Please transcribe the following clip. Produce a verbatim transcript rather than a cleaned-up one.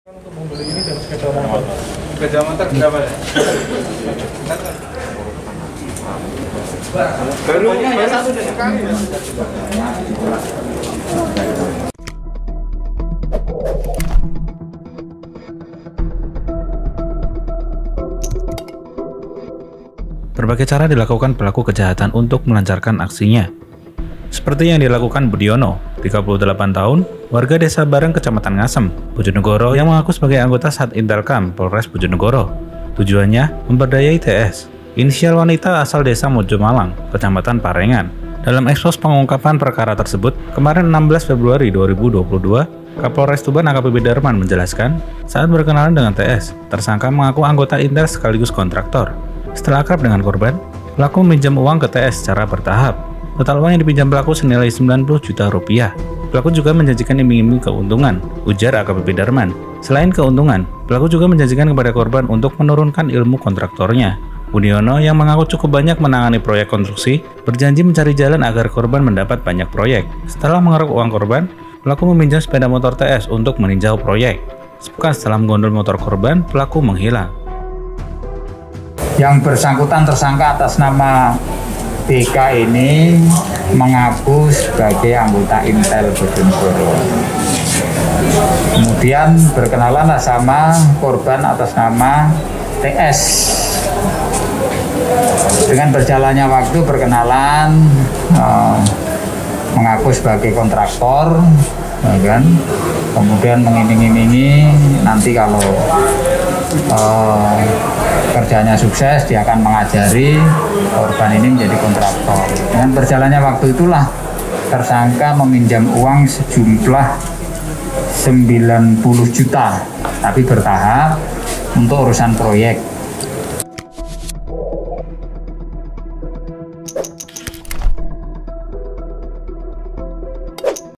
Untuk membeli ini dan sepeda motor. Sepeda motor berapa ya? Baru baru satu sekali ya. Berbagai cara dilakukan pelaku kejahatan untuk melancarkan aksinya. Seperti yang dilakukan Budiono, tiga puluh delapan tahun, warga desa Bareng, Kecamatan Ngasem, Bojonegoro yang mengaku sebagai anggota Sat Intelkam Polres Bojonegoro. Tujuannya memberdayai T S, inisial wanita asal desa Mojo Malang, Kecamatan Parengan. Dalam ekspos pengungkapan perkara tersebut, kemarin enam belas Februari dua ribu dua puluh dua, Kapolres Tuban A K P P Darman menjelaskan, saat berkenalan dengan T S, tersangka mengaku anggota Intel sekaligus kontraktor. Setelah akrab dengan korban, pelaku meminjam uang ke T S secara bertahap. Total uang yang dipinjam pelaku senilai sembilan puluh juta rupiah. Pelaku juga menjanjikan iming-iming keuntungan, ujar A K P P Darman. Selain keuntungan, pelaku juga menjanjikan kepada korban untuk menurunkan ilmu kontraktornya. Budiono yang mengaku cukup banyak menangani proyek konstruksi, berjanji mencari jalan agar korban mendapat banyak proyek. Setelah mengeruk uang korban, pelaku meminjam sepeda motor T S untuk meninjau proyek. Sepekan setelah menggondol motor korban, pelaku menghilang. Yang bersangkutan tersangka atas nama B K ini mengaku sebagai anggota Intel Bojonegoro. Kemudian berkenalan sama korban atas nama T S. Dengan berjalannya waktu berkenalan, eh, mengaku sebagai kontraktor, ya kan? Kemudian mengiming-imingi nanti kalau eh, kerjanya sukses, dia akan mengajari korban ini menjadi kontraktor. Dengan berjalannya waktu itulah tersangka meminjam uang sejumlah sembilan puluh juta, tapi bertahap untuk urusan proyek.